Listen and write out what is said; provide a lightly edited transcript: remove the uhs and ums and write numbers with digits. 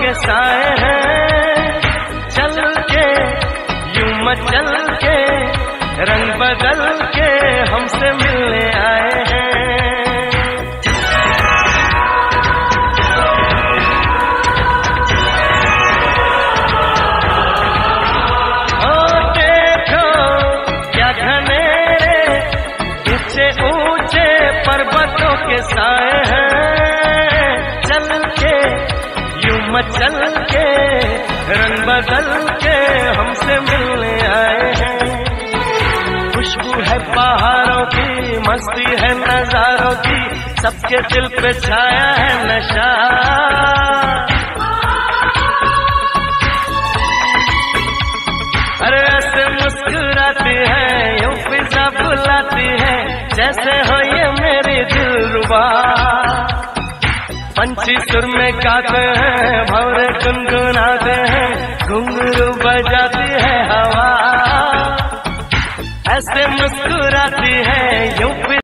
के साए हैं, चल के यूं मचल के रंग बदल के हमसे मिलने आए हैं। ऊंचे पर्वतों के साए हैं, चल के यूं मचल के रंग बदल के हमसे मिलने आए हैं। खुशबू है पहाड़ों की, मस्ती है नजारों की, सबके दिल पे छाया है नशा। अरे ऐसे मुस्कुराती है, यूं फिजा बुलाती है, जैसे हो ये मेरी दिलरुबा। पंछी सुर में गाते हैं, भंवरे गुनगुनाते हैं, घुंघरू बजाती है हवा। ऐसे